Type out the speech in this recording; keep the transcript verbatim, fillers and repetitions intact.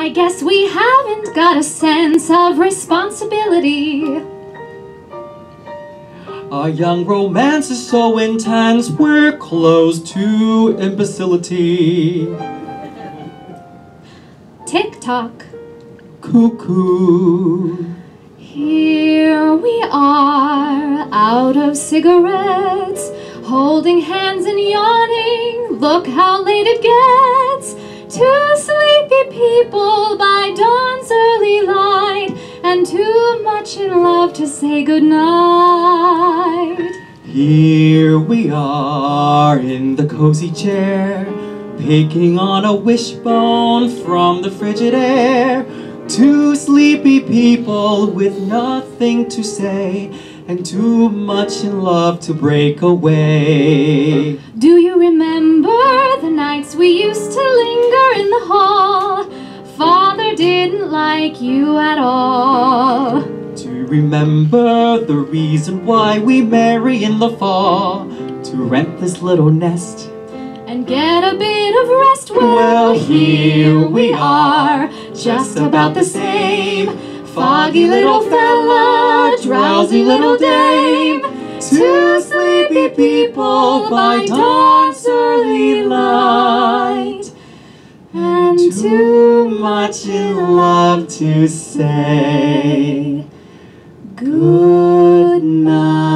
I guess we haven't got a sense of responsibility. Our young romance is so intense, we're close to imbecility. Tick-tock. Cuckoo. Here we are, out of cigarettes, holding hands and yawning, look how late it gets. Two sleepy people by dawn's early light, and too much in love to say goodnight. Here we are in the cozy chair, picking on a wishbone from the frigid air. Two sleepy people with nothing to say, and too much in love to break away. Do you remember the nights we used to linger in the hall? Father didn't like you at all. Do you remember the reason why we marry in the fall? To rent this little nest and get a bit of rest. Well, well here we are, just about the same. Foggy little fella, drowsy little dame. Two sleepy people by dawn's early light, and too much in love to say good night.